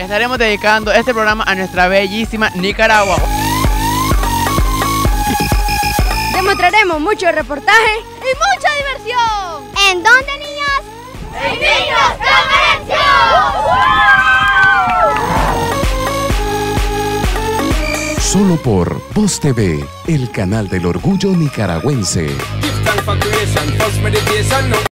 Estaremos dedicando este programa a nuestra bellísima Nicaragua. Demostraremos mucho reportaje y mucha diversión. ¿En dónde, niños? ¡En Niños con Conexión! Solo por Voz TV, el canal del orgullo nicaragüense.